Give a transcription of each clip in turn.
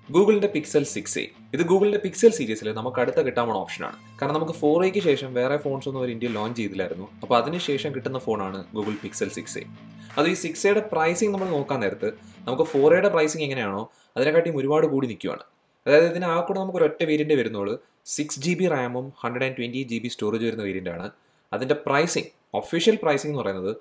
ഗൂഗിളിന്റെ pixel 6a. ഇത് ഗൂഗിളിന്റെ പിക്സൽ സീരീസിൽ നമുക്ക് അടുത്ത കിട്ടാൻ പോണ ഓപ്ഷനാണ്. കാരണം നമുക്ക് 4a ശേഷം വേറെ ഫോൺസ് ഒന്നും അവർ ഇന്ത്യയിൽ ലോഞ്ച് ചെയ്തില്ലായിരുന്നു. അപ്പോൾ അതിനുശേഷം കിട്ടുന്ന ഫോണാണ് ഗൂഗിൾ പിക്സൽ 6a. അത് ഈ 6a പ്രൈസിങ് നമ്മൾ നോക്കാൻ നേരത്ത് നമുക്ക് 4a പ്രൈസിങ് എങ്ങനെയാണോ അതിനെക്കാട്ടിയും ഒരുപാട് കൂടി നിൽക്കുകയാണ്. അതായത് ഇതിന് ആ കൂടെ നമുക്ക് ഒരൊറ്റ വേരിയന്റ് വരുന്നുള്ളൂ. 6GB റാമും 128GB സ്റ്റോറേജ് വരുന്ന വേരിയന്റ് ആണ്. അതിന്റെ പ്രൈസിങ് ഒഫീഷ്യൽ പ്രൈസിംഗ് എന്ന് പറയുന്നത്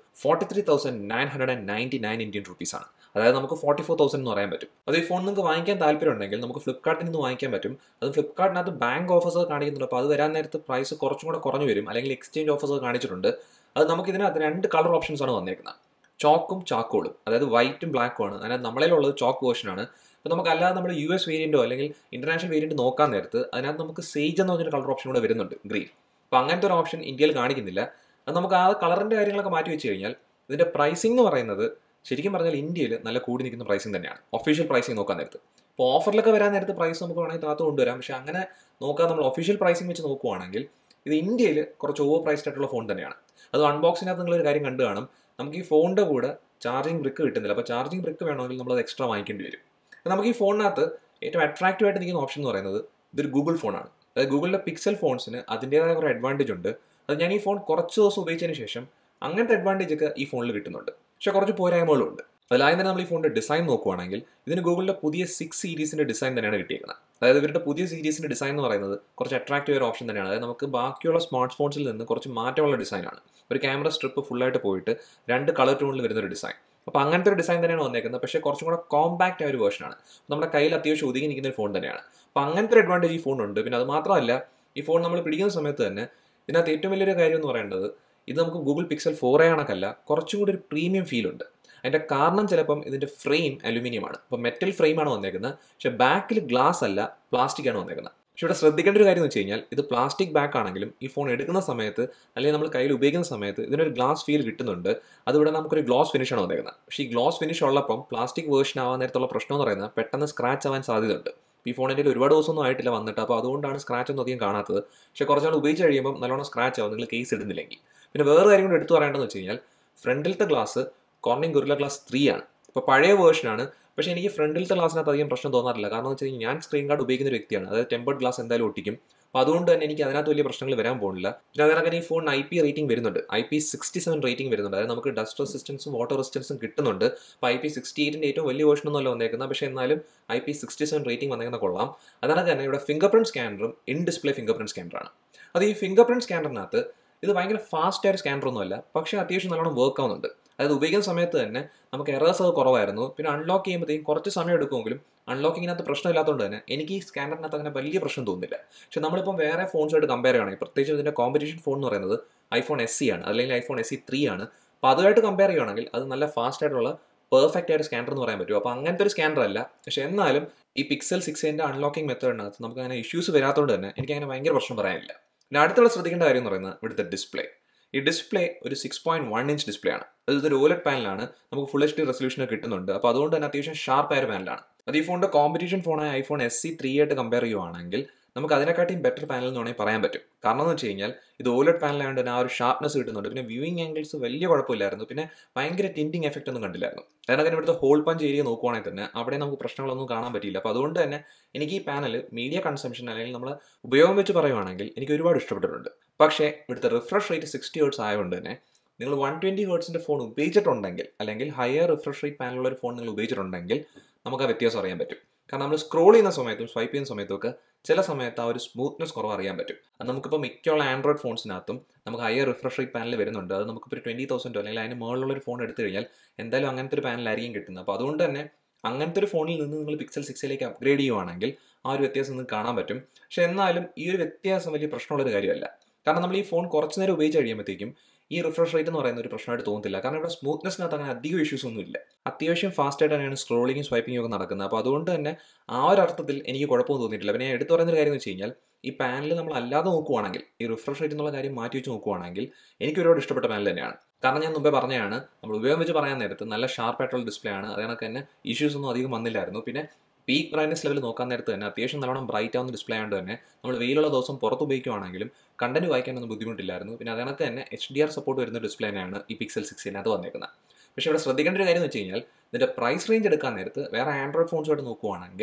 43,999 ഇന്ത്യൻ റുപ്പീസ് ആണ്. അതായത് നമുക്ക് 44,000 എന്ന് പറയാൻ പറ്റും. അത് ഈ ഫോൺ നിങ്ങൾക്ക് വാങ്ങിക്കാൻ താല്പര്യം ഉണ്ടെങ്കിൽ നമുക്ക് ഫ്ലിപ്കാർട്ടിൽ നിന്ന് വാങ്ങിക്കാൻ പറ്റും. അത് ഫ്ലിപ്കാർട്ടിനകത്ത് ബാങ്ക് ഓഫേഴ്സ് കാണിക്കുന്നുണ്ട്. അപ്പോൾ അത് വരാൻ നേരത്ത് പ്രൈസ് കുറച്ചും കൂടെ കുറഞ്ഞു വരും. അല്ലെങ്കിൽ എക്സ്ചേഞ്ച് ഓഫേഴ്സ് കാണിച്ചിട്ടുണ്ട്. അത് നമുക്ക് ഇതിനകത്ത് 2 കളർ ഓപ്ഷൻസ് ആണ് വന്നേക്കുന്നത്, ചോക്കും ചാക്കോളും. അതായത് വൈറ്റും ബ്ലാക്കും ആണ്. അതിനകത്ത് നമ്മളിലുള്ളത് ചോക്ക് വേർഷനാണ്. അപ്പോൾ നമുക്ക് അല്ലാതെ നമ്മൾ US വേരിയന്റോ അല്ലെങ്കിൽ ഇന്റർനാഷണൽ വേരിയന്റ് നോക്കാൻ നേരത്ത് അതിനകത്ത് നമുക്ക് സേജ് എന്ന് പറഞ്ഞൊരു കളർ ഓപ്ഷൻ കൂടെ വരുന്നുണ്ട്, ഗ്രീൻ. അപ്പോൾ അങ്ങനത്തെ ഒരു ഓപ്ഷൻ ഇന്ത്യയിൽ കാണിക്കുന്നില്ല. അത് നമുക്ക് ആ കളറിന്റെ കാര്യങ്ങളൊക്കെ മാറ്റി വെച്ച് കഴിഞ്ഞാൽ ഇതിന്റെ പ്രൈസിംഗ് എന്ന് പറയുന്നത് ശരിക്കും പറഞ്ഞാൽ ഇന്ത്യയിൽ നല്ല കൂടി നിൽക്കുന്ന പ്രൈസിംഗ് തന്നെയാണ്, ഒഫീഷ്യൽ പ്രൈസിംഗ് നോക്കാൻ നേരത്ത്. ഇപ്പോൾ ഓഫറിലൊക്കെ വരാൻ നേരത്ത് പ്രൈസ് നമുക്ക് വേണമെങ്കിൽ താത്ത് കൊണ്ടുവരാം. പക്ഷേ അങ്ങനെ നോക്കാൻ നമ്മൾ ഒഫീഷ്യൽ പ്രൈസിംഗ് വെച്ച് നോക്കുവാണെങ്കിൽ ഇത് ഇന്ത്യയിൽ കുറച്ച് ഓവർ പ്രൈസ്ഡ് ആയിട്ടുള്ള ഫോൺ തന്നെയാണ്. അത് അൺബോക്സിനകത്ത് നിങ്ങളൊരു കാര്യം കണ്ടു കാണും, നമുക്ക് ഈ ഫോണിന്റെ കൂടെ ചാർജിങ് ബ്രിക്ക് കിട്ടുന്നില്ല. അപ്പോൾ ചാർജിങ് ബ്രിക്ക് വേണമെങ്കിൽ നമ്മളത് എക്സ്ട്രാ വാങ്ങിക്കേണ്ടി വരും. നമുക്ക് ഈ ഫോണിനകത്ത് ഏറ്റവും അട്രാക്റ്റീവ് ആയിട്ട് നിൽക്കുന്ന ഓപ്ഷൻ എന്ന് പറയുന്നത് ഇതൊരു ഗൂഗിൾ ഫോണാണ്. അതായത് ഗൂഗിളിന്റെ പിക്സൽ ഫോൺസിന് അതിൻ്റെതായ കുറേ അഡ്വാൻറ്റേജ് ഉണ്ട്. അത് ഞാൻ ഈ ഫോൺ കുറച്ച് ദിവസം ഉപയോഗിച്ചതിന് ശേഷം അങ്ങനത്തെ അഡ്വാൻറ്റേജ് ഒക്കെ ഈ ഫോണിൽ കിട്ടുന്നുണ്ട്. പക്ഷേ കുറച്ച് പോരായ്മകളും ഉണ്ട്. അതിലായി തന്നെ നമ്മൾ ഈ ഫോണിന്റെ ഡിസൈൻ നോക്കുവാണെങ്കിൽ ഇതിന് ഗൂഗിളിന്റെ പുതിയ 6 സീരീസിന്റെ ഡിസൈൻ തന്നെയാണ് കിട്ടിയിരിക്കുന്നത്. അതായത് ഇവരുടെ പുതിയ സീരീസിന്റെ ഡിസൈൻ എന്ന് പറയുന്നത് കുറച്ച് അട്രാക്റ്റീവ് ഒരു ഓപ്ഷൻ തന്നെയാണ്. അതായത് നമുക്ക് ബാക്കിയുള്ള സ്മാർട്ട് ഫോൺസിൽ നിന്ന് കുറച്ച് മാറ്റമുള്ള ഡിസൈനാണ്. ഒരു ക്യാമറ സ്ട്രിപ്പ് ഫുള്ളായിട്ട് പോയിട്ട് 2 കളർ ടോണിൽ വരുന്ന ഒരു ഡിസൈൻ. അപ്പോൾ അങ്ങനത്തെ ഒരു ഡിസൈൻ തന്നെയാണ് വന്നേക്കുന്നത്. പക്ഷേ കുറച്ചും കൂടെ കോമ്പാക്റ്റ് ആയ ഒരു വേർഷനാണ്. നമ്മുടെ കയ്യിൽ അത്യാവശ്യം ഒതുങ്ങി നിൽക്കുന്ന ഒരു ഫോൺ തന്നെയാണ്. അപ്പോൾ അങ്ങനത്തെ ഒരു അഡ്വാൻറ്റേജ് ഈ ഫോണുണ്ട്. പിന്നെ അത് മാത്രമല്ല, ഈ ഫോൺ നമ്മൾ പിടിക്കുന്ന സമയത്ത് തന്നെ ഇതിനകത്ത് ഏറ്റവും വലിയൊരു കാര്യം എന്ന് പറയുന്നത് ഇത് നമുക്ക് ഗൂഗിൾ പിക്സൽ 4a കണക്കല്ല, കുറച്ചും കൂടി ഒരു പ്രീമിയം ഫീൽ ഉണ്ട്. അതിൻ്റെ കാരണം ചിലപ്പം ഇതിൻ്റെ ഫ്രെയിം അലുമിനിയം ആണ്. അപ്പോൾ മെറ്റൽ ഫ്രെയിമാണ് വന്നേക്കുന്നത്. പക്ഷേ ബാക്കിൽ ഗ്ലാസ് അല്ല, പ്ലാസ്റ്റിക് ആണ് വന്നേക്കുന്നത്. പക്ഷേ ഇവിടെ ശ്രദ്ധിക്കേണ്ട ഒരു കാര്യം എന്ന് വെച്ച് കഴിഞ്ഞാൽ ഇത് പ്ലാസ്റ്റിക് ബാക്ക് ആണെങ്കിലും ഈ ഫോൺ എടുക്കുന്ന സമയത്ത് അല്ലെങ്കിൽ നമ്മൾ കയ്യിൽ ഉപയോഗിക്കുന്ന സമയത്ത് ഇതിനൊരു ഗ്ലാസ് ഫീൽ കിട്ടുന്നുണ്ട്. അതിവിടെ നമുക്കൊരു ഗ്ലോസ് ഫിനിഷാണ് വന്നേക്കുന്നത്. പക്ഷേ ഈ ഗ്ലോസ് ഫിനിഷ് ഉള്ളപ്പം പ്ലാസ്റ്റിക് വേർഷൻ ആവാൻ നേരത്തുള്ള പ്രശ്നം എന്ന് പറയുന്നത് പെട്ടെന്ന് സ്ക്രാച്ച് ആവാൻ സാധ്യതയുണ്ട്. ഈ ഫോണിൻ്റെ ഒരുപാട് ദിവസമൊന്നും ആയിട്ടില്ല വന്നിട്ട്, അപ്പോൾ അതുകൊണ്ടാണ് സ്ക്രാച്ച് ഒന്നും അധികം കാണാത്തത്. പക്ഷേ കുറച്ചാൾ ഉപയോഗിച്ച് കഴിയുമ്പോൾ നല്ലോണം സ്ക്രാച്ച് ആവും നിങ്ങൾ കേസ് ഇടുന്നില്ലെങ്കിൽ. പിന്നെ വേറെ കാര്യം കൂടെ എടുത്തു പറയേണ്ടതെന്ന് വെച്ച് കഴിഞ്ഞാൽ ഫ്രണ്ടിലത്തെ ഗ്ലാസ് കോർണിംഗ് ഗൊറില്ല ഗ്ലാസ് 3 ആണ്. ഇപ്പോൾ പഴയ വേർഷനാണ്. പക്ഷേ എനിക്ക് ഫ്രണ്ടിലത്തെ ഗ്ലാസിനകത്ത് അധികം പ്രശ്നം തോന്നാറില്ല. കാരണം എന്ന് വെച്ച് കഴിഞ്ഞാൽ ഞാൻ സ്ക്രീൻ ഗാർഡ് ഉപയോഗിക്കുന്ന ഒരു വ്യക്തിയാണ്. അതായത് ടെമ്പേർഡ് ഗ്ലാസ് എന്തായാലും ഒട്ടിക്കും. അപ്പോൾ അതുകൊണ്ട് തന്നെ എനിക്ക് അതിനകത്ത് വലിയ പ്രശ്നങ്ങൾ വരാൻ പോകുന്നില്ല. പിന്നെ അതിനകത്ത് ഈ ഫോൺ IP റേറ്റിംഗ് വരുന്നുണ്ട്, IP67 റേറ്റിംഗ് വരുന്നുണ്ട്. അതായത് നമുക്ക് ഡസ്റ്റ് റെസിസ്റ്റൻസും വാട്ടർ റെസിസ്റ്റൻസും കിട്ടുന്നുണ്ട്. അപ്പോൾ IP68 ഏറ്റവും വലിയ വേർഷനൊന്നും അല്ല വന്നേക്കുന്നത്. പക്ഷേ എന്നാലും IP67 റേറ്റിംഗ് വന്നേക്കുന്ന കൊള്ളാം. അതിനകത്ത് തന്നെ ഇവിടെ ഫിംഗർ പ്രിന്റ് സ്കാനറും ഇൻ ഡിസ്പ്ലേ ഫിംഗർ പ്രിന്റ് സ്കാനറാണ്. അത് ഈ ഫിംഗർ പ്രിന്റ് സ്കാനറിനകത്ത് ഇത് ഭയങ്കര ഫാസ്റ്റ് ആയ സ്കാനറൊന്നുമല്ല, പക്ഷേ അത്യാവശ്യം നല്ലോണം വർക്ക് ആവുന്നുണ്ട്. അതായത് ഉപയോഗിക്കുന്ന സമയത്ത് തന്നെ നമുക്ക് എറേഴ്സ് അത് കുറവായിരുന്നു. പിന്നെ അൺലോക്ക് ചെയ്യുമ്പോഴത്തേക്കും കുറച്ച് സമയം എടുക്കുമെങ്കിലും അൺലോക്കിങ്ങിനകത്ത് പ്രശ്നമില്ലാത്തതുകൊണ്ട് തന്നെ എനിക്ക് ഈ സ്കാനറിനകത്ത് അങ്ങനെ വലിയ പ്രശ്നം തോന്നുന്നില്ല. പക്ഷേ നമ്മളിപ്പം വേറെ ഫോൺസായിട്ട് കമ്പയർ ചെയ്യുകയാണെങ്കിൽ, പ്രത്യേകിച്ച് ഇതിൻ്റെ കോമ്പറ്റീഷൻ ഫോൺ എന്ന് പറയുന്നത് iPhone SE ആണ്, അല്ലെങ്കിൽ iPhone SE 3 ആണ്. അപ്പോൾ അതുമായിട്ട് കമ്പയർ ചെയ്യുകയാണെങ്കിൽ അത് നല്ല ഫാസ്റ്റ് ആയിട്ടുള്ള പെർഫെക്റ്റ് ആയിട്ട് സ്കാനർ എന്ന് പറയാൻ പറ്റും. അപ്പോൾ അങ്ങനത്തെ ഒരു സ്കാനർ അല്ല. പക്ഷേ എന്നാലും ഈ പിക്സൽ 6ന്റെ അൺലോക്കിംഗ് മെത്തേഡിനകത്ത് നമുക്ക് അങ്ങനെ ഇഷ്യൂസ് വരാത്തതുകൊണ്ട് തന്നെ എനിക്ക് അങ്ങനെ ഭയങ്കര പ്രശ്നം പറയാനില്ല. പിന്നെ അടുത്തുള്ള ശ്രദ്ധിക്കേണ്ട കാര്യം എന്ന് പറയുന്നത് ഇവിടുത്തെ ഡിസ്പ്ലേ. ഈ ഡിസ്പ്ലേ ഒരു 6.1 ഇഞ്ച് ഡിസ്പ്ലേ ആണ്. അതൊരു OLED പാനലാണ്. നമുക്ക് ഫുൾ HD റെസൊല്യൂഷൻ കിട്ടുന്നുണ്ട്. അപ്പോൾ അതുകൊണ്ട് തന്നെ അത്യാവശ്യം ഷാർപ്പ് ആയ പാനലാണ്. അത് ഈ ഫോണിന്റെ കോമ്പറ്റീഷൻ ഫോണായ iPhone SE 3 ആയിട്ട് കമ്പയർ ചെയ്യുവാണെങ്കിൽ നമുക്ക് അതിനെക്കാട്ടിയും ബെറ്റർ പാനൽ എന്ന് വേണമെങ്കിൽ പറയാൻ പറ്റും. കാരണം എന്ന് വെച്ച് കഴിഞ്ഞാൽ ഇത് OLED പാനലായതുകൊണ്ട് തന്നെ ആ ഒരു ഷാർപ്നെസ് കിട്ടുന്നുണ്ട്. പിന്നെ വ്യൂയിങ് ആംഗിൾസ് വലിയ കുഴപ്പമില്ലായിരുന്നു. പിന്നെ ഭയങ്കര ടിൻറ്റിങ് എഫക്റ്റ് ഒന്നും കണ്ടില്ലായിരുന്നു. അതിനൊക്കെ ഇവിടുത്തെ ഹോൾ പഞ്ച് ഏരിയ നോക്കുവാണെങ്കിൽ തന്നെ അവിടെ നമുക്ക് പ്രശ്നങ്ങളൊന്നും കാണാൻ പറ്റിയില്ല. അപ്പോൾ അതുകൊണ്ട് തന്നെ എനിക്ക് ഈ പാനൽ മീഡിയ കൺസംഷൻ അല്ലെങ്കിൽ നമ്മൾ ഉപയോഗം വെച്ച് പറയുവാണെങ്കിൽ എനിക്ക് ഒരുപാട് ഇഷ്ടപ്പെട്ടിട്ടുണ്ട്. പക്ഷേ ഇവിടുത്തെ റിഫ്രഷ് റേറ്റ് 60 Hz ആയതുകൊണ്ട് തന്നെ നിങ്ങൾ 120 Hzന്റെ ഫോൺ ഉപയോഗിച്ചിട്ടുണ്ടെങ്കിൽ അല്ലെങ്കിൽ ഹയർ റിഫ്രഷ് റേറ്റ് പാനലുള്ള ഒരു ഫോൺ നിങ്ങൾ ഉപയോഗിച്ചിട്ടുണ്ടെങ്കിൽ നമുക്ക് ആ വ്യത്യാസം അറിയാൻ പറ്റും. കാരണം നമ്മൾ സ്ക്രോൾ ചെയ്യുന്ന സമയത്തും സ്വൈപ്പ് ചെയ്യുന്ന സമയത്തൊക്കെ ചില സമയത്ത് ആ ഒരു സ്മൂത്ത്നെസ് കുറവ് അറിയാൻ പറ്റും. അത് നമുക്കിപ്പോൾ മിക്കുള്ള ആൻഡ്രോയിഡ് ഫോൺസിനകത്തും നമുക്ക് ഹയർ റിഫ്രഷ് റേറ്റ് പാനൽ വരുന്നുണ്ട്. അത് നമുക്കിപ്പോൾ ഒരു 20,000 അല്ലെങ്കിൽ അതിന് മുകളിലുള്ള ഒരു ഫോൺ എടുത്തു കഴിഞ്ഞാൽ എന്തായാലും അങ്ങനത്തെ ഒരു പാനലായിരിക്കും കിട്ടുന്നത്. അപ്പോൾ അതുകൊണ്ട് തന്നെ അങ്ങനത്തെ ഒരു ഫോണിൽ നിന്ന് നിങ്ങൾ പിക്സൽ 6ലേക്ക് അപ്ഗ്രേഡ് ചെയ്യുവാണെങ്കിൽ ആ ഒരു വ്യത്യാസം നിങ്ങൾക്ക് കാണാൻ പറ്റും. പക്ഷേ എന്നാലും ഈ ഒരു വ്യത്യാസം വലിയ പ്രശ്നമുള്ളൊരു കാര്യമല്ല. കാരണം നമ്മൾ ഈ ഫോൺ കുറച്ച് നേരം ഉപയോഗിച്ച് കഴിയുമ്പോഴത്തേക്കും ഈ റിഫ്രഷ് റേറ്റ് എന്ന് പറയുന്ന ഒരു പ്രശ്നമായിട്ട് തോന്നുന്നില്ല. കാരണം ഇവിടെ സ്മൂത്ത്നെസ്സിനകത്ത് അങ്ങനെ അധികം ഇഷ്യൂസ് ഒന്നും ഇല്ല. അത്യാവശ്യം ഫാസ്റ്റ് ആയിട്ട് തന്നെയാണ് സ്ക്രോളിങ്ങും സ്വൈപ്പിങ്ങും ഒക്കെ നടക്കുന്നത്. അപ്പോൾ അതുകൊണ്ട് തന്നെ ആ ഒരു അർത്ഥത്തിൽ എനിക്ക് കുഴപ്പമൊന്നും തോന്നിയിട്ടില്ല. പിന്നെ ഞാൻ എടുത്തു പറയുന്ന ഒരു കാര്യം എന്ന് വെച്ച് കഴിഞ്ഞാൽ ഈ പാനൽ നമ്മൾ അല്ലാതെ നോക്കുവാണെങ്കിൽ ഈ റിഫ്രഷ് റേറ്റ് എന്നുള്ള കാര്യം മാറ്റി വെച്ച് നോക്കുവാണെങ്കിൽ എനിക്ക് ഒരുപാട് ഇഷ്ടപ്പെട്ട പാനൽ തന്നെയാണ്. കാരണം ഞാൻ മുമ്പേ പറഞ്ഞതാണ്, നമ്മൾ ഉപയോഗം വെച്ച് പറയാൻ നേരത്ത് നല്ല ഷാർപ്പായിട്ടുള്ള ഡിസ്പ്ലേ ആണ്. അതിനൊക്കെ തന്നെ ഇഷ്യൂസ് ഒന്നും അധികം വന്നില്ലായിരുന്നു. പിന്നെ പീക്ക് ബ്രൈറ്റ്നസ് ലെവൽ നോക്കാൻ നേരത്ത് തന്നെ അത്യാവശ്യം നല്ലോണം ബ്രൈറ്റ് ആവുന്ന ഡിസ്പ്ലേ ആയതുകൊണ്ട് തന്നെ നമ്മൾ വെയിലുള്ള ദിവസം പുറത്ത് ഉപയോഗിക്കുകയാണെങ്കിലും കണ്ടന്റ് വായിക്കാനൊന്നും ബുദ്ധിമുട്ടില്ലായിരുന്നു. പിന്നെ അതിനകത്ത് തന്നെ HDR സപ്പോർട്ട് വരുന്ന ഡിസ്പ്ലേ തന്നെയാണ് ഈ പിക്സൽ 6 വന്നേക്കുന്നത്. പക്ഷേ ഇവിടെ ശ്രദ്ധിക്കേണ്ട ഒരു കാര്യം എന്ന് വെച്ച് കഴിഞ്ഞാൽ ഇതിൻ്റെ പ്രൈസ് റേഞ്ച് എടുക്കാൻ നേരത്ത് വേറെ ആൻഡ്രോയിഡ് ഫോൺസുമായിട്ട് നോക്കുവാണെങ്കിൽ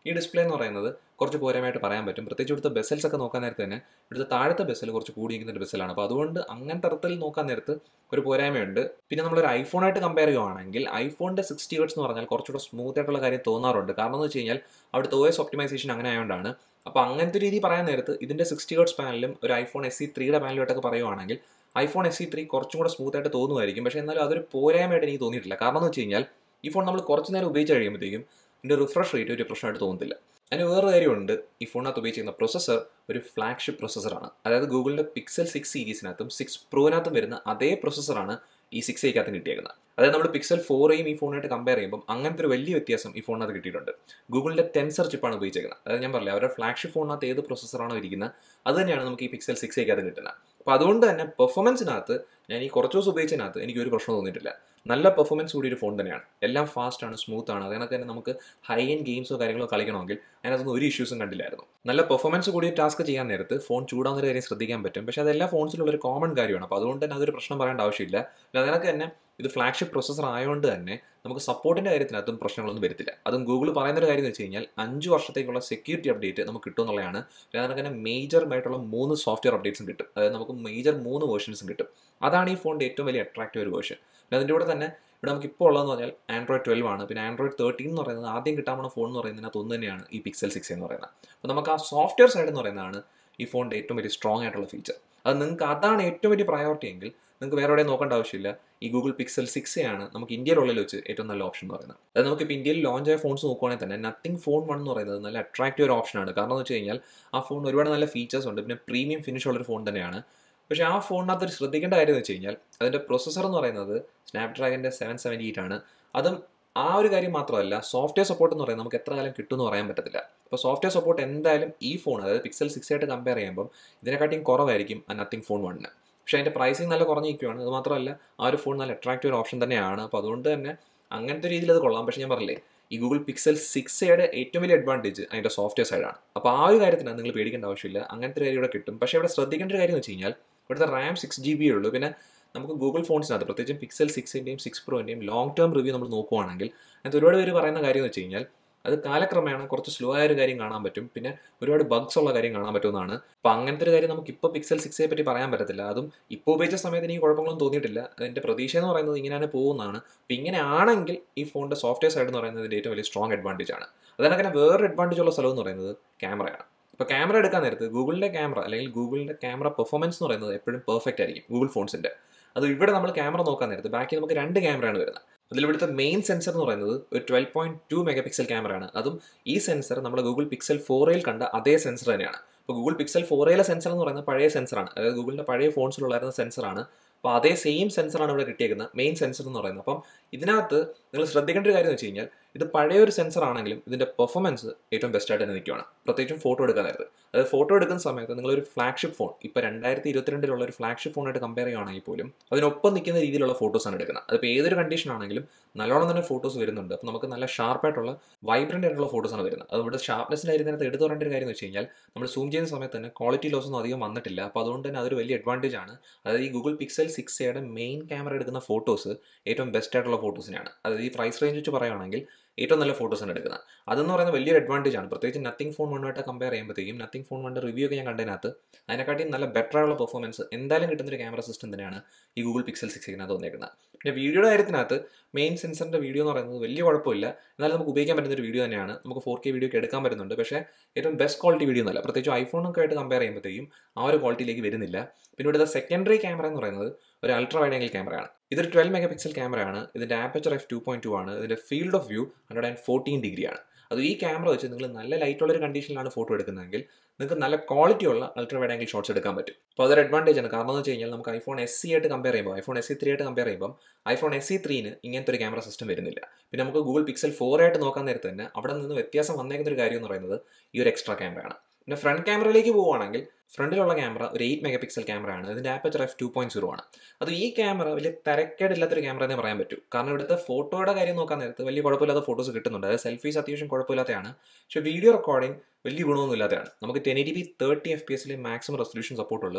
ഈ ഡിസ്പ്ലേ എന്ന് പറയുന്നത് കുറച്ച് പോരായ്മയായിട്ട് പറയാൻ പറ്റും. പ്രത്യേകിച്ച് ഇവിടുത്തെ ബെസൽസ് ഒക്കെ നോക്കാൻ നേരത്തെ തന്നെ ഇവിടുത്തെ താഴത്തെ ബെസൽ കുറച്ച് കൂടിയിരിക്കുന്ന ഒരു ബെസലാണ്. അപ്പോൾ അതുകൊണ്ട് അങ്ങനത്തെ തരത്തിൽ നോക്കാൻ നേരത്ത് ഒരു പോരായ്മയുണ്ട്. പിന്നെ നമ്മളൊരു ഐഫോണായിട്ട് കമ്പയർ ചെയ്യുകയാണെങ്കിൽ ഐഫോണിൻ്റെ 60 ഹെർട്സ് എന്ന് പറഞ്ഞാൽ കുറച്ചുകൂടെ സ്മൂത്ത് ആയിട്ടുള്ള കാര്യം തോന്നാറുണ്ട്. കാരണം എന്ന് വെച്ച് കഴിഞ്ഞാൽ അവിടുത്തെ OS ഒപ്റ്റിമൈസേഷൻ അങ്ങനെ ആയതുകൊണ്ടാണ്. അപ്പോൾ അങ്ങനത്തെ രീതി പറയാൻ നേരത്ത് ഇതിൻ്റെ 60 ഹെർട്സ് പാനലും ഒരു ഐഫോൺ SE3യുടെ പാനലുമായിട്ടൊക്കെ പറയുവാണെങ്കിൽ ഐഫോൺ SE3 കുറച്ചും കൂടെ സ്മൂത്ത് ആയിട്ട് തോന്നുമായിരിക്കും. പക്ഷേ എന്നാലും അതൊരു പോരായ്മയായിട്ട് എനിക്ക് തോന്നിയിട്ടില്ല. കാരണം എന്ന് വെച്ച് കഴിഞ്ഞാൽ ഈ ഫോൺ നമ്മൾ കുറച്ച് നേരം ഉപയോഗിച്ച് കഴിയുമ്പോഴത്തേക്കും ഇതിൻ്റെ റിഫ്രഷ് റേറ്റ് ഒരു പ്രശ്നമായിട്ട് തോന്നുന്നില്ല. അതിന് വേറൊരു കാര്യമുണ്ട്, ഈ ഫോണിനകത്ത് ഉപയോഗിച്ചിരുന്ന പ്രൊസസ്സർ ഒരു ഫ്ലാഗ്ഷിപ്പ് പ്രൊസസ്സറാണ്. അതായത് ഗൂഗിളിൻ്റെ Pixel 6 സീരീസിനകത്തും 6 Pro'നകത്തും വരുന്ന അതേ പ്രൊസസ്സറാണ് ഈ 6Aക്കകത്ത് കിട്ടിയേക്കുന്നത്. അതായത് നമ്മൾ Pixel 4യും ഈ ഫോണായിട്ട് കമ്പയർ ചെയ്യുമ്പോൾ അങ്ങനത്തെ ഒരു വലിയ വ്യത്യാസം ഈ ഫോണിനകത്ത് കിട്ടിയിട്ടുണ്ട്. ഗൂഗിളിൻ്റെ ടെൻസർ ചിപ്പാണ് ഉപയോഗിച്ചേക്കുന്നത്. അതായത് ഞാൻ പറഞ്ഞില്ല, അവരുടെ ഫ്ലാഗ്ഷിപ്പ് ഫോണിനകത്ത് ഏത് പ്രൊസസ്സറാണോ ഇരിക്കുന്നത് അത് തന്നെയാണ് നമുക്ക് ഈ Pixel 6Aക്കകത്ത് കിട്ടുന്നത്. അപ്പോൾ അതുകൊണ്ട് തന്നെ പെർഫോമൻസിനകത്ത് ഞാൻ ഈ കുറച്ച് ദിവസം ഉപയോഗിച്ചതിനകത്ത് എനിക്കൊരു പ്രശ്നം തോന്നിയിട്ടില്ല. നല്ല പെർഫോമൻസ് കൂടി ഒരു ഫോൺ തന്നെയാണ്. എല്ലാം ഫാസ്റ്റാണ്, സ്മൂത്താണ്. അതിനകത്ത് തന്നെ നമുക്ക് ഹൈ എൻഡ് ഗെയിംസോ കാര്യങ്ങളോ കളിക്കണമെങ്കിൽ അതിനകത്തൊന്നും ഒരു ഇഷ്യൂസും കണ്ടില്ലായിരുന്നു. നല്ല പെർഫോമൻസ് കൂടി ടാസ്ക് ചെയ്യാൻ നേരത്ത് ഫോൺ ചൂടാവുന്നൊരു കാര്യം ശ്രദ്ധിക്കാൻ പറ്റും. പക്ഷേ അതെല്ലാ ഫോൺസിലുള്ള ഒരു കോമൺ കാര്യമാണ്. അപ്പോൾ അതുകൊണ്ട് തന്നെ അതൊരു പ്രശ്നം പറയേണ്ട ആവശ്യമില്ല. അതിനകത്ത് തന്നെ ഇത് ഫ്ലാഗ്ഷിപ്പ് പ്രൊസസ്സർ ആയതുകൊണ്ട് തന്നെ നമുക്ക് സപ്പോർട്ടിൻ്റെ കാര്യത്തിനകത്തും പ്രശ്നങ്ങളൊന്നും വരത്തില്ല. അതും ഗൂഗിൾ പറയുന്നൊരു കാര്യം എന്ന് വെച്ച് കഴിഞ്ഞാൽ 5 വർഷത്തേക്കുള്ള സെക്യൂരിറ്റി അപ്ഡേറ്റ് നമുക്ക് കിട്ടും എന്നുള്ളതാണ്. അതിനകത്ത് തന്നെ മേജറായിട്ടുള്ള 3 സോഫ്റ്റ്വെയർ അപ്ഡേറ്റ്സും കിട്ടും. അതായത് നമുക്ക് മേജർ 3 വേർഷൻസും കിട്ടും. അതാണ് ഈ ഫോണിൻ്റെ ഏറ്റവും വലിയ അട്രാക്റ്റീവ് ഒരു വേർഷൻ. പിന്നെ അതിൻ്റെ കൂടെ തന്നെ ഇവിടെ നമുക്ക് ഇപ്പോൾ ഉള്ളതെന്ന് പറഞ്ഞാൽ Android 12 ആണ്. പിന്നെ Android 13 എന്ന് പറയുന്നത് ആദ്യം കിട്ടാൻ പോണ ഫോൺ എന്ന് പറയുന്നതിനകത്ത് ഒന്ന് തന്നെയാണ് ഈ Pixel 6 എന്ന് പറയുന്നത്. അപ്പോൾ നമുക്ക് ആ സോഫ്റ്റ്വെയർ സൈഡ് എന്ന് പറയുന്നതാണ് ഈ ഫോണിൻ്റെ ഏറ്റവും വലിയ സ്ട്രോങ് ആയിട്ടുള്ള ഫീച്ചർ. അത് നിങ്ങൾക്ക് അതാണ് ഏറ്റവും വലിയ പ്രയോറിറ്റി എങ്കിൽ നിങ്ങൾക്ക് വേറെ എവിടെയും നോക്കേണ്ട ആവശ്യമില്ല. ഈ ഗൂഗിൾ Pixel 6 ആണ് നമുക്ക് ഇന്ത്യയിലുള്ളിൽ വെച്ച് ഏറ്റവും നല്ല ഓപ്ഷൻ എന്ന് പറയുന്നത്. അത് നമുക്കിപ്പോൾ ഇന്ത്യയിൽ ലോഞ്ച് ആയ ഫോൺസ് നോക്കുവാണെങ്കിൽ തന്നെ Nothing Phone 1 എന്ന് പറയുന്നത് നല്ല അട്രാക്റ്റീവ് ഒരു ഓപ്ഷനാണ്. കാരണം എന്ന് വെച്ച് കഴിഞ്ഞാൽ ആ ഫോൺ ഒരുപാട് നല്ല ഫീച്ചേഴ്സ് ഉണ്ട്. പിന്നെ പ്രീമിയം ഫിനിഷ് ഉള്ളൊരു ഫോൺ തന്നെയാണ്. പക്ഷേ ആ ഫോണിനകത്ത് ഒരു ശ്രദ്ധിക്കേണ്ട കാര്യം എന്ന് വെച്ച് കഴിഞ്ഞാൽ അതിൻ്റെ പ്രൊസസ്സർ എന്ന് പറയുന്നത് സ്നാപ്ഡ്രാഗൻ്റെ 778 ആണ്. അതും ആ ഒരു കാര്യം മാത്രമല്ല, സോഫ്റ്റ്വെയർ സപ്പോർട്ട് എന്ന് പറയുന്നത് നമുക്ക് എത്ര കാലം കിട്ടുമെന്ന് പറയാൻ പറ്റത്തില്ല. അപ്പോൾ സോഫ്റ്റ്വെയർ സപ്പോർട്ട് എന്തായാലും ഈ ഫോൺ, അതായത് Pixel 6 ആയിട്ട് കമ്പയർ ചെയ്യുമ്പോൾ ഇതിനെക്കാട്ടിയും കുറവായിരിക്കും ആ Nothing Phone 1. പക്ഷേ അതിൻ്റെ പ്രൈസിങ് നല്ല കുറഞ്ഞിരിക്കുകയാണ്. അത് മാത്രമല്ല ആ ഒരു ഫോൺ നല്ല അട്രാക്റ്റീവ് ഓപ്ഷൻ തന്നെയാണ്. അപ്പോൾ അതുകൊണ്ട് തന്നെ അങ്ങനത്തെ രീതിയിൽ അത് കൊള്ളാം. പക്ഷേ ഞാൻ പറഞ്ഞില്ലേ, ഈ ഗൂഗിൾ Pixel 6യുടെ ഏറ്റവും വലിയ അഡ്വാൻറ്റേജ് അതിൻ്റെ സോഫ്റ്റ്വെയർ സൈഡാണ്. അപ്പോൾ ആ ഒരു കാര്യത്തിന് നിങ്ങൾ പേടിക്കേണ്ട ആവശ്യമില്ല. അങ്ങനത്തെ ഒരു കാര്യം ഇവിടെ കിട്ടും. പക്ഷേ ഇവിടെ ശ്രദ്ധിക്കേണ്ട ഒരു കാര്യം എന്ന് വെച്ച് കഴിഞ്ഞാൽ ഇവിടുത്തെ RAM 6GB ഉള്ളൂ. പിന്നെ നമുക്ക് ഗൂഗിൾ ഫോൺസിനകത്ത് പ്രത്യേകിച്ചും Pixel 6ൻ്റെയും 6 Proൻ്റെയും ലോങ് ടേം റിവ്യൂ നമ്മൾ നോക്കുവാണെങ്കിൽ അതിനകത്ത് ഒരുപാട് പേര് പറയുന്ന കാര്യം എന്ന് വെച്ച് കഴിഞ്ഞാൽ അത് കാലക്രമേണ കുറച്ച് സ്ലോ ആയ ഒരു കാര്യം കാണാൻ പറ്റും. പിന്നെ ഒരുപാട് ബഗ്സ് ഉള്ള കാര്യം കാണാൻ പറ്റുമെന്നാണ്. അപ്പോൾ അങ്ങനത്തെ ഒരു കാര്യം നമുക്ക് ഇപ്പോൾ Pixel 6യെ പറ്റി പറയാൻ പറ്റത്തില്ല. അതും ഇപ്പോൾ ഉപയോഗിച്ച സമയത്ത് എനിക്ക് കുഴപ്പങ്ങളൊന്നും തോന്നിയിട്ടില്ല. അതിൻ്റെ പ്രതീക്ഷ എന്ന് പറയുന്നത് ഇങ്ങനെയാണ് പോകുന്നതാണ്. അപ്പോൾ ഇങ്ങനെയാണെങ്കിൽ ഈ ഫോണിൻ്റെ സോഫ്റ്റ്വെയർ സൈഡ് എന്ന് പറയുന്നത് ഇതിൻ്റെ ഏറ്റവും വലിയ സ്ട്രോങ് അഡ്വാൻറ്റേജ് ആണ്. അതിനൊക്കെ വേറൊരു അഡ്വാൻറ്റേജ് ഉള്ള സ്ഥലം എന്ന് പറയുന്നത് ക്യാമറയാണ്. ഇപ്പോൾ ക്യാമറ എടുക്കാൻ നേരത്ത് ഗൂഗിളിൻ്റെ ക്യാമറ അല്ലെങ്കിൽ ഗൂഗിളിൻ്റെ ക്യാമറ പെർഫോമൻസ് എന്ന് പറയുന്നത് എപ്പോഴും പെർഫെക്റ്റ് ആയിരിക്കും ഗൂഗിൾ ഫോൺസിൻ്റെ. അത് ഇവിടെ നമ്മൾ ക്യാമറ നോക്കാൻ നേരത്ത് ബാക്കി നമുക്ക് 2 ക്യാമറയാണ് വരുന്നത്. അതിൽ ഇവിടുത്തെ മെയിൻ സെൻസർ എന്ന് പറയുന്നത് ഒരു 12.2 മെഗാപിക്സൽ ക്യാമറയാണ്. അതും ഈ സെൻസർ നമ്മുടെ ഗൂഗിൾ Pixel 4ൽ കണ്ട അതേ സെൻസർ തന്നെയാണ്. അപ്പോൾ ഗൂഗിൾ Pixel 4ലെ സെൻസർ എന്ന് പറയുന്നത് പഴയ സെൻസറാണ്. അതായത് ഗൂഗിളിൻ്റെ പഴയ ഫോൺസിലുള്ളായിരുന്ന സെൻസറാണ്. അപ്പോൾ അതേ സെയിം സെൻസറാണ് ഇവിടെ കിട്ടിയേക്കുന്നത്, മെയിൻ സെൻസർ എന്ന് പറയുന്നത്. അപ്പം ഇതിനകത്ത് നിങ്ങൾ ശ്രദ്ധിക്കേണ്ട ഒരു കാര്യം എന്ന് വെച്ച് കഴിഞ്ഞാൽ ഇത് പഴയൊരു സെൻസർ ആണെങ്കിലും ഇതിൻ്റെ പെർഫോമൻസ് ഏറ്റവും ബെസ്റ്റായിട്ട് തന്നെ നിൽക്കുകയാണ്. പ്രത്യേകിച്ചും ഫോട്ടോ എടുക്കാൻ നേരത്ത്. അതായത് ഫോട്ടോ എടുക്കുന്ന സമയത്ത് നിങ്ങളൊരു ഫ്ലാഗ്ഷിപ്പ് ഫോൺ, ഇപ്പോൾ 2022 ഒരു ഫ്ലാഗ്ഷിപ്പ് ഫോണായിട്ട് കമ്പയർ ചെയ്യുകയാണെങ്കിൽ പോലും അതിനൊപ്പം നിൽക്കുന്ന രീതിയിലുള്ള ഫോട്ടോസാണ് എടുക്കുന്നത്. അതിപ്പോൾ ഏതൊരു കണ്ടീഷൻ ആണെങ്കിലും നല്ലോണം തന്നെ ഫോട്ടോസ് വരുന്നുണ്ട്. അപ്പോൾ നമുക്ക് നല്ല ഷാർപ്പായിട്ടുള്ള വൈബ്രൻ്റ് ആയിട്ടുള്ള ഫോട്ടോസാണ് വരുന്നത്. അതുകൊണ്ട് ഷാർപ്നെസ്സിൻ്റെ കാര്യത്തിനകത്ത് എടുത്തു പറയേണ്ട ഒരു കാര്യം എന്ന് വെച്ച് കഴിഞ്ഞാൽ നമ്മൾ സൂം ചെയ്യുന്ന സമയത്ത് തന്നെ ക്വാളിറ്റി ലോസ് ഒന്നും അധികം വന്നിട്ടില്ല. അപ്പോൾ അതുകൊണ്ട് തന്നെ അതൊരു വലിയ അഡ്വാൻറ്റേജ് ആണ്. അതായത് ഈ ഗൂഗിൾ Pixel 6യുടെ മെയിൻ ക്യാമറ എടുക്കുന്ന ഫോട്ടോസ് ഏറ്റവും ബെസ്റ്റ് ആയിട്ടുള്ള ഫോട്ടോസിനാണ്. അതായത് ഈ പ്രൈസ് റേഞ്ച് വെച്ച് പറയുകയാണെങ്കിൽ ഏറ്റവും നല്ല ഫോട്ടോസാണ് എടുക്കുന്നത്. അതെന്ന് പറയുന്നത് വലിയൊരു അഡ്വാൻറ്റേജ് ആണ്. പ്രത്യേകിച്ച് Nothing Phone 1 കമ്പയർ ചെയ്യുമ്പോഴത്തേക്കും Nothing Phone 1 റിവ്യൂ ഒക്കെ ഞാൻ കണ്ടതിനകത്ത് അതിനെക്കാട്ടിയും നല്ല ബെറ്റർ ആയുള്ള പെർഫോമൻസ് എന്തായാലും കിട്ടുന്നൊരു ക്യാമറ സിസ്റ്റം തന്നെയാണ് ഈ ഗൂഗിൾ Pixel 6 വന്നേക്കുന്നത്. പിന്നെ വീഡിയോയുടെ കാര്യത്തിനകത്ത് മെയിൻ സെൻസറിൻ്റെ വീഡിയോ എന്ന് പറയുന്നത് വലിയ കുഴപ്പമില്ല. എന്നാലും നമുക്ക് ഉപയോഗിക്കാൻ പറ്റുന്ന ഒരു വീഡിയോ തന്നെയാണ്. നമുക്ക് 4K വീഡിയോ ഒക്കെ എടുക്കാൻ പറ്റുന്നുണ്ട്. പക്ഷേ ഏറ്റവും ബെസ്റ്റ് ക്വാളിറ്റി വീഡിയോ എന്നല്ല. പ്രത്യേകിച്ച് ഐഫോണൊക്കെ ആയിട്ട് കമ്പയർ ചെയ്യുമ്പോഴത്തേക്കും ആ ഒരു ക്വാളിറ്റിയിലേക്ക് വരുന്നില്ല. പിന്നെ ഇവിടുത്തെ സെക്കൻഡറി ക്യാമറ എന്ന് പറയുന്നത് ഒരു അൾട്രാ വൈഡ് ആംഗിൾ ക്യാമറയാണ്. ഇതൊരു 12 മെഗാപിക്സൽ ക്യാമറയാണ്. ഇതിൻ്റെ ആപ്പച്ചർ f2.2 ആണ്. ഇതിൻ്റെ ഫീൽഡ് ഓഫ് വ്യൂ 114 ഡിഗ്രിയാണ്. അത് ഈ ക്യാമറ വെച്ച് നിങ്ങൾ നല്ല ലൈറ്റുള്ളൊരു കണ്ടീഷനിലാണ് ഫോട്ടോ എടുക്കുന്നതെങ്കിൽ നിങ്ങൾക്ക് നല്ല ക്വാളിറ്റിയുള്ള അൾട്രാ വൈഡ് ആംഗിൾ ഷോട്ട്സ് എടുക്കാൻ പറ്റും. അപ്പോൾ അതൊരു അഡ്വാൻറ്റേജ് ആണ്. കാരണം എന്ന് വെച്ച് കഴിഞ്ഞാൽ നമുക്ക് ഐഫോൺ SE ആയിട്ട് കമ്പയർ ചെയ്യുമ്പോൾ ഐഫോൺ SE3 ആയിട്ട് കമ്പയർ ചെയ്യുമ്പോൾ ഐഫോൺ SE3ന് ഇങ്ങനത്തെ ഒരു ക്യാമറ സിസ്റ്റം വരുന്നില്ല. പിന്നെ നമുക്ക് ഗൂഗിൾ Pixel 4 ആയിട്ട് നോക്കാൻ നേരത്തെ തന്നെ അവിടെ നിന്ന് വ്യത്യാസം വന്നേക്കുന്ന ഒരു കാര്യം എന്ന് പറയുന്നത് ഈ ഒരു എക്സ്ട്രാ ക്യാമറയാണ്. പിന്നെ ഫ്രണ്ട് ക്യാമറയിലേക്ക് പോവുകയാണെങ്കിൽ ഫ്രണ്ടിലുള്ള ക്യാമറ ഒരു 8 മെഗാപിക്സൽ ക്യാമറയാണ്. ഇതിൻ്റെ ആപ്പച്ചർ f2.0 ആണ്. അത് ഈ ക്യാമറ വലിയ തരക്കേടില്ലാത്തൊരു ക്യാമറ എന്നേ പറയാൻ പറ്റൂ. കാരണം ഇവിടുത്തെ ഫോട്ടോയുടെ കാര്യം നോക്കാൻ നേരത്ത് വലിയ കുഴപ്പമില്ലാത്ത ഫോട്ടോസ് കിട്ടുന്നുണ്ട്. അതായത് സെൽഫീസ് അത്യാവശ്യം കുഴപ്പമില്ലാത്തതാണ്. പക്ഷേ വീഡിയോ റെക്കോർഡിംഗ് വലിയ ഗുണമൊന്നും ഇല്ലാത്തതാണ്. നമുക്ക് 1080p 30 FPS മാക്സിമം റെസൊല്യൂഷൻ സപ്പോർട്ടുള്ളൂ.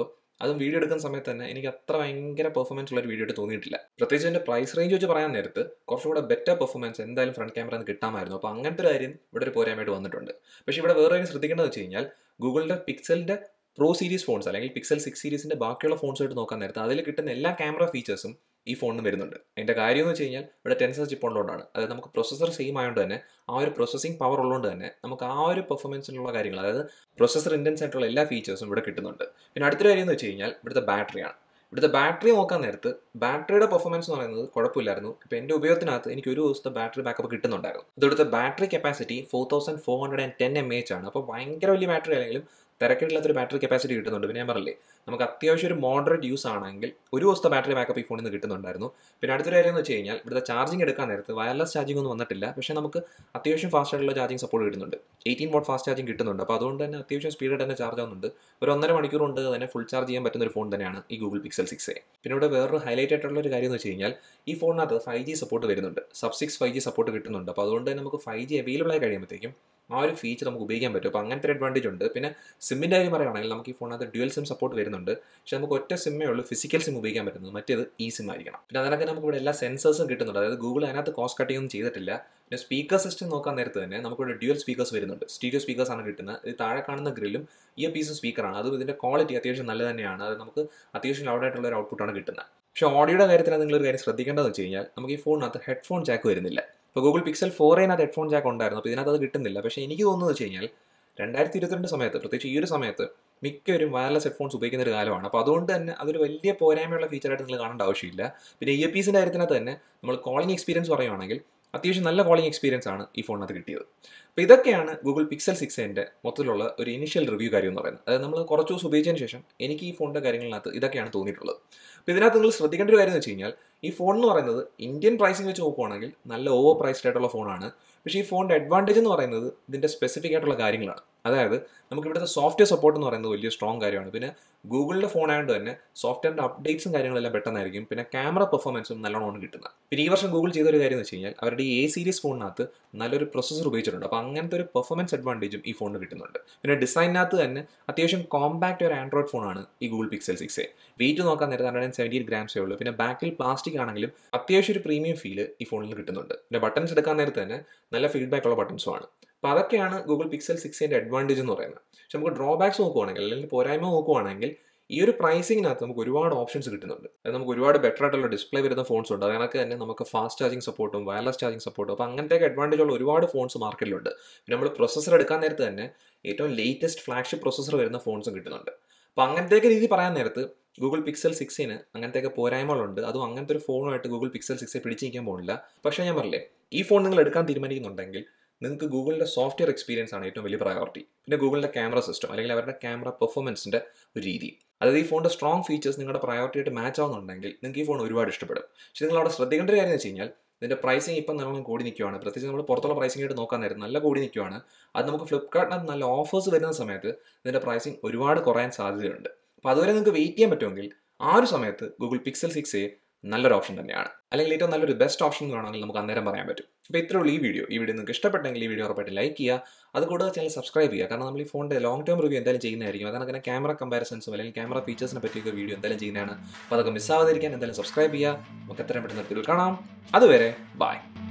അതും വീഡിയോ എടുക്കുന്ന സമയത്ത് തന്നെ എനിക്ക് അത്ര ഭയങ്കര പെർഫോമൻസ് ഉള്ള ഒരു വീഡിയോ ആയിട്ട് തോന്നിയിട്ടില്ല. പ്രത്യേകിച്ച് എൻ്റെ പ്രൈസ് റേഞ്ച് വെച്ച് പറയാൻ നേരത്ത് കുറച്ചുകൂടെ ബെറ്റർ പെർഫോമൻസ് എന്തായാലും ഫ്രണ്ട് ക്യാമറ കിട്ടാമായിരുന്നു. അപ്പോൾ അങ്ങനത്തെ ഒരു കാര്യം ഇവിടെ ഒരു പോരായ്മയായിട്ട് വന്നിട്ടുണ്ട്. പക്ഷേ ഇവിടെ വേറെ കാര്യം ശ്രദ്ധിക്കേണ്ടത് വെച്ച് കഴിഞ്ഞാൽ ഗൂഗിളിൻ്റെ പിക്സലിൻ്റെ പ്രോ സീരീസ് ഫോൺസ് അല്ലെങ്കിൽ പിക്സൽ 6 സീരീസിൻ്റെ ബാക്കിയുള്ള ഫോൺസായിട്ട് നോക്കാൻ നേരത്ത് അതിൽ കിട്ടുന്ന എല്ലാ ക്യാമറ ഫീച്ചേഴ്സും ഈ ഫോണിന് വരുന്നുണ്ട്. അതിൻ്റെ കാര്യം എന്ന് വെച്ച് കഴിഞ്ഞാൽ ഇവിടെ ടെൻസർ ചിപ്പ് ഉള്ളതുകൊണ്ടാണ്. അതായത് നമുക്ക് പ്രൊസസ്സർ സെയിം ആയതുകൊണ്ട് തന്നെ ആ ഒരു പ്രോസസ്സിംഗ് പവർ ഉള്ളതുകൊണ്ട് തന്നെ നമുക്ക് ആ ഒരു പെർഫോമൻസിനുള്ള കാര്യങ്ങൾ, അതായത് പ്രൊസസ്സർ ഇൻറ്റൻസ് ആയിട്ടുള്ള എല്ലാ ഫീച്ചേഴ്സും ഇവിടെ കിട്ടുന്നുണ്ട്. പിന്നെ അടുത്തൊരു കാര്യം എന്ന് വെച്ച് കഴിഞ്ഞാൽ ഇവിടുത്തെ ബാറ്ററിയാണ്. ഇവിടുത്തെ ബാറ്ററി നോക്കാൻ നേരത്ത് ബാറ്ററിയുടെ പെർഫോമൻസ് എന്ന് പറയുന്നത് കുഴപ്പമില്ലായിരുന്നു. ഇപ്പോൾ എൻ്റെ ഉപയോഗത്തിനകത്ത് എനിക്ക് ഒരു ദിവസത്തെ ബാറ്ററി ബാക്കപ്പ് കിട്ടുന്നുണ്ടായിരുന്നു. ഇവിടുത്തെ ബാറ്ററി കപ്പാസിറ്റി 4410 mAh ആണ്. അപ്പോൾ ഭയങ്കര വലിയ ബാറ്ററി ആണെങ്കിലും തിരക്കില്ലാത്തൊരു ബാറ്ററി കപ്പാസിറ്റി കിട്ടുന്നുണ്ട്. പിന്നെ ഞാൻ പറഞ്ഞില്ലേ, നമുക്ക് അത്യാവശ്യം ഒരു മോഡറേറ്റ് യൂസ് ആണെങ്കിൽ ഒരു ദിവസത്തെ ബാറ്ററി ബാക്കപ്പ് ഈ ഫോണിൽ നിന്ന് കിട്ടുന്നുണ്ടായിരുന്നു. പിന്നെ അടുത്തൊരു കാര്യം എന്ന് വെച്ച് കഴിഞ്ഞാൽ ഇവിടുത്തെ ചാർജിങ് എടുക്കാൻ നേരത്ത് വയർലെസ് ചാർജിംഗ് ഒന്നും വന്നിട്ടില്ല. പക്ഷേ നമുക്ക് അത്യാവശ്യം ഫാസ്റ്റ് ആയിട്ടുള്ള ചാർജിങ് സപ്പോർട്ട് കിട്ടുന്നുണ്ട്. 18 വാട്ട് ഫാസ്റ്റ് ചാർജിംഗ് കിട്ടുന്നുണ്ട്. അപ്പോൾ അതുകൊണ്ട് തന്നെ അത്യാവശ്യം സ്പീഡായിട്ട് തന്നെ ചാർജ് ആവുന്നുണ്ട്. ഒരു 1.5 മണിക്കൂർ കൊണ്ട് തന്നെ ഫുൾ ചാർജ് ചെയ്യാൻ പറ്റുന്ന ഒരു ഫോൺ തന്നെയാണ് ഈ ഗൂഗിൾ പിക്സൽ 6a. പിന്നെ ഇവിടെ വേറൊരു ഹൈലൈറ്റ് ആയിട്ടുള്ള ഒരു കാര്യം എന്ന് വെച്ച് കഴിഞ്ഞാൽ ഈ ഫോണിനകത്ത് 5G സപ്പോർട്ട് വരുന്നുണ്ട്. സബ് 6 5G സപ്പോർട്ട് കിട്ടുന്നുണ്ട്. അപ്പോൾ അതുകൊണ്ട് തന്നെ നമുക്ക് 5G അവൈലബിൾ ആയി കഴിയുമ്പോഴത്തേക്കും ആ ഒരു ഫീച്ചർ നമുക്ക് ഉപയോഗിക്കാൻ പറ്റും. അപ്പോൾ അങ്ങനത്തെ ഒരു അഡ്വാൻറ്റേജ് ഉണ്ട്. പിന്നെ സിമ്മിൻ്റെ കാര്യം പറയുകയാണെങ്കിൽ നമുക്ക് ഈ ഫോണിനകത്ത് ഡ്യുവൽ സിം സപ്പോർട്ട് വരുന്നുണ്ട്. പക്ഷേ നമുക്ക് ഒറ്റ സിമ്മേ ഉള്ളൂ ഫിസിക്കൽ സിം ഉപയോഗിക്കാൻ പറ്റുന്നത്, മറ്റേത് ഇ സിം ആയിരിക്കണം. പിന്നെ അതിനൊക്കെ നമുക്ക് ഇവിടെ എല്ലാ സെൻസേഴ്സും കിട്ടുന്നുണ്ട്. അതായത് ഗൂഗിൾ അതിനകത്ത് കോസ്റ്റ് കട്ടിംഗ് ഒന്നും ചെയ്തിട്ടില്ല. പിന്നെ സ്പീക്കർ സിസ്റ്റം നോക്കാൻ നേരത്ത് തന്നെ നമുക്കിവിടെ ഡ്യുവൽ സ്പീക്കേഴ്സ് വരുന്നുണ്ട്. സ്റ്റീരിയോ സ്പീക്കേഴ്സ് ആണ് കിട്ടുന്നത്. ഇത് താഴെ കാണുന്ന ഗ്രില്ലും ഇയർ പീസും സ്പീക്കറാണ്. അതും ഇതിൻ്റെ ക്വാളിറ്റി അത്യാവശ്യം നല്ല തന്നെയാണ്. അത് നമുക്ക് അത്യാവശ്യം ലൗഡായിട്ടുള്ള ഒരു ഔട്ട്പുട്ടാണ് കിട്ടുന്നത്. പക്ഷേ ഓഡിയോയുടെ കാര്യത്തിൽ നിങ്ങളൊരു കാര്യം ശ്രദ്ധിക്കേണ്ടതെന്ന് വെച്ച് കഴിഞ്ഞാൽ നമുക്ക് ഈ ഫോണിനകത്ത് ഹെഡ്ഫോൺ ജാക്ക് വരുന്നില്ല. ഇപ്പോൾ Google pixel 4a headphone Jack ഉണ്ടായിരുന്നു. അപ്പോൾ ഇതിനകത്ത് അത് കിട്ടുന്നില്ല. പക്ഷേ എനിക്ക് തോന്നുന്നത് വെച്ച് കഴിഞ്ഞാൽ 2022 സമയത്ത്, പ്രത്യേകിച്ച് ഈ ഒരു സമയത്ത് മിക്കവരും വയർലെസ് ഹെഡ്ഫോൺസ് ഉപയോഗിക്കുന്ന ഒരു കാലമാണ്. അപ്പോൾ അതുകൊണ്ട് തന്നെ അതൊരു വലിയ പോരായ്മയുള്ള ഫീച്ചറായിട്ട് നിങ്ങൾ കാണേണ്ട ആവശ്യമില്ല. പിന്നെ ഇയർ പീസിൻ്റെ കാര്യത്തിനകത്ത് തന്നെ നമ്മൾ കോളിംഗ് എക്സ്പീരിയൻസ് പറയുകയാണെങ്കിൽ അത്യാവശ്യം നല്ല കോളിംഗ് എക്സ്പീരിയൻസ് ആണ് ഈ ഫോണിനകത്ത് കിട്ടിയത്. അപ്പോൾ ഇതൊക്കെയാണ് ഗൂഗിൾ പിക്സൽ 6a മൊത്തത്തിലുള്ള ഒരു ഇനിഷ്യൽ റിവ്യൂ കാര്യം എന്ന് പറയുന്നത്. അതായത് നമ്മൾ കുറച്ച് ദിവസം ഉപയോഗിച്ചതിന് ശേഷം എനിക്ക് ഈ ഫോണിൻ്റെ കാര്യങ്ങളിനകത്ത് ഇതൊക്കെയാണ് തോന്നിയിട്ടുള്ളത്. അപ്പോൾ ഇതിനകത്ത് നിങ്ങൾ ശ്രദ്ധിക്കേണ്ട ഒരു കാര്യം എന്ന് വെച്ച് കഴിഞ്ഞാൽ ഈ ഫോൺ എന്ന് പറയുന്നത് ഇന്ത്യൻ പ്രൈസിംഗ് വെച്ച് നോക്കുകയാണെങ്കിൽ നല്ല ഓവർ പ്രൈസ്ഡ് ആയിട്ടുള്ള ഫോണാണ്. പക്ഷേ ഈ ഫോണിൻ്റെ അഡ്വാൻറ്റേജ് എന്ന് പറയുന്നത് ഇതിൻ്റെ സ്പെസിഫിക് ആയിട്ടുള്ള കാര്യങ്ങളാണ്. അതായത് നമുക്ക് ഇവിടുത്തെ സോഫ്റ്റ്വെയർ സപ്പോർട്ട് എന്ന് പറയുന്നത് വലിയ സ്ട്രോങ് കാര്യമാണ്. പിന്നെ ഗൂഗിളിൻ്റെ ഫോൺ ആയതുകൊണ്ട് തന്നെ സോഫ്റ്റ്വെയറിൻ്റെ അപ്ഡേറ്റ്സും കാര്യങ്ങളെല്ലാം പെട്ടെന്നായിരിക്കും. പിന്നെ ക്യാമറ പെർഫോമൻസും നല്ലോണം കിട്ടുന്നത്. പിന്നെ ഈ വർഷം ഗൂഗിൾ ചെയ്തൊരു കാര്യം എന്ന് വെച്ച് കഴിഞ്ഞാൽ അവരുടെ ഈ A സീരീസ് ഫോണിനകത്ത് നല്ലൊരു പ്രൊസസ്സർ ഉപയോഗിച്ചിട്ടുണ്ട്. അപ്പോൾ അങ്ങനത്തെ ഒരു പെർഫോമൻസ് അഡ്വാൻറ്റേജും ഈ ഫോണിന് കിട്ടുന്നുണ്ട്. പിന്നെ ഡിസൈനകത്ത് തന്നെ അത്യാവശ്യം കോമ്പാക്റ്റ് ഒരു ആൻഡ്രോയിഡ് ഫോണാണ് ഈ ഗൂഗിൾ പിക്സൽ 6a. വെയിറ്റ് നോക്കാൻ നേരത്തെ 178 ഗ്രാംസേ ഉള്ളൂ. പിന്നെ ബാക്കിൽ പ്ലാസ്റ്റിക് ആണെങ്കിലും അത്യാവശ്യം ഒരു പ്രീമിയം ഫീല് ഈ ഫോണിൽ കിട്ടുന്നുണ്ട്. പിന്നെ ബട്ടൺസ് എടുക്കാൻ നേരത്തെ തന്നെ നല്ല ഫീഡ്ബാക്ക് ഉള്ള ബട്ടൺസും ആണ്. അപ്പോൾ അതൊക്കെയാണ് ഗൂഗിൾ പിക്സൽ 6a അഡ്വാൻറ്റേജ് എന്ന് പറയുന്നത്. പക്ഷെ നമുക്ക് ഡ്രോബാക്സ് നോക്കുവാണെങ്കിൽ അല്ലെങ്കിൽ പോരായ്മ നോക്കുവാണെങ്കിൽ ഈ ഒരു പ്രൈസിങ്ങിനകത്ത് നമുക്ക് ഒരുപാട് ഓപ്ഷൻസ് കിട്ടുന്നുണ്ട്. അത് നമുക്ക് ഒരുപാട് ബെറ്റർ ആയിട്ടുള്ള ഡിസ്പ്ലേ വരുന്ന ഫോൺസ് ഉണ്ട്. അതിനൊക്കെ തന്നെ നമുക്ക് ഫാസ്റ്റ് ചാർജിങ് സപ്പോർട്ടും വയർലെസ് ചാർജിങ് സപ്പോർട്ടും അപ്പോൾ അങ്ങനത്തെയൊക്കെ അഡ്വാൻറ്റേജ് ഉള്ള ഒരുപാട് ഫോൺസ് മാർക്കറ്റിലുണ്ട്. പിന്നെ നമ്മൾ പ്രൊസസ്സർ എടുക്കാൻ നേരത്ത് തന്നെ ഏറ്റവും ലേറ്റസ്റ്റ് ഫ്ലാഗ്ഷിപ്പ് പ്രൊസസ്സർ വരുന്ന ഫോൺസും കിട്ടുന്നുണ്ട്. അപ്പോൾ അങ്ങനത്തെയൊക്കെ രീതി പറയാൻ നേരത്ത് ഗൂഗിൾ പിക്സൽ 6ന് അങ്ങനത്തെയൊക്കെ പോരായ്മകളുണ്ട്. അതും അങ്ങനത്തെ ഒരു ഫോണുമായിട്ട് ഗൂഗിൾ പിക്സൽ 6a പിടിച്ച് നിൽക്കാൻ പോകുന്നില്ല. പക്ഷേ ഞാൻ പറഞ്ഞില്ലേ, ഈ ഫോൺ നിങ്ങൾ എടുക്കാൻ തീരുമാനിക്കുന്നുണ്ടെങ്കിൽ നിങ്ങൾക്ക് ഗൂഗിളിൻ്റെ സോഫ്റ്റ്വെയർ എക്സ്പീരിയൻസ് ആണ് ഏറ്റവും വലിയ പ്രയോറിറ്റി. പിന്നെ ഗൂഗിളിൻ്റെ ക്യാമറ സിസ്റ്റം അല്ലെങ്കിൽ അവരുടെ ക്യാമറ പെർഫോമൻസിൻ്റെ ഒരു രീതി, അതായത് ഈ ഫോണിൻ്റെ സ്ട്രോങ് ഫീച്ചേഴ്സ് നിങ്ങളുടെ പ്രയോറിറ്റി ആയിട്ട് മാച്ച് ആവുന്നുണ്ടെങ്കിൽ നിങ്ങൾക്ക് ഈ ഫോൺ ഒരുപാട് ഇഷ്ടപ്പെടും. പക്ഷേ നിങ്ങൾ അവിടെ ശ്രദ്ധിക്കേണ്ട ഒരു കാര്യം എന്ന് വെച്ച് കഴിഞ്ഞാൽ ഇതിൻ്റെ പ്രൈസിങ് ഇപ്പം നല്ലോണം കൂടി നിൽക്കുകയാണ്. പ്രത്യേകിച്ച് നമ്മൾ പുറത്തുള്ള പ്രൈസിംഗ് ആയിട്ട് നോക്കാൻ നേരം നല്ല കൂടി നിൽക്കുകയാണ്. അത് നമുക്ക് ഫ്ലിപ്കാർട്ടിനകത്ത് നല്ല ഓഫേഴ്സ് വരുന്ന സമയത്ത് ഇതിൻ്റെ പ്രൈസിങ് ഒരുപാട് കുറയാൻ സാധ്യതയുണ്ട്. അപ്പോൾ അതുവരെ നിങ്ങൾക്ക് വെയിറ്റ് ചെയ്യാൻ പറ്റുമെങ്കിൽ ആ ഒരു സമയത്ത് ഗൂഗിൾ പിക്സൽ 6a നല്ലൊരു ഓപ്ഷൻ തന്നെയാണ്. അല്ലെങ്കിൽ ഏറ്റവും നല്ലൊരു ബെസ്റ്റ് ഓപ്ഷൻ എന്ന് വേണമെങ്കിൽ നമുക്ക് അന്നേരം പറയാൻ പറ്റും. അപ്പോൾ ഇത്രയുള്ള ഈ വീഡിയോ നിങ്ങൾക്ക് ഇഷ്ടപ്പെട്ടെങ്കിൽ ഈ വീഡിയോ ഉറപ്പായിട്ട് ലൈക്ക് ചെയ്യുക. അതുകൂടാതെ ചാനൽ സബ്സ്ക്രൈബ് ചെയ്യുക. കാരണം നമ്മൾ ഈ ഫോണിൻ്റെ ലോങ് ടേം റിവ്യൂ എന്തായാലും ചെയ്യുന്നതായിരിക്കും. അതാണ് ക്യാമറ കമ്പാരിസൺസും അല്ലെങ്കിൽ ക്യാമറ ഫീച്ചേഴ്സിനെ പറ്റിയൊക്കെ വീഡിയോ എന്തായാലും ചെയ്യുന്നതാണ്. അപ്പോൾ അതൊക്കെ മിസ്സാവാതിരിക്കാൻ എന്തായാലും സബ്സ്ക്രൈബ് ചെയ്യുക. നമുക്ക് എത്രയും പെട്ടെന്ന് കാണാം. അതുവരെ ബൈ.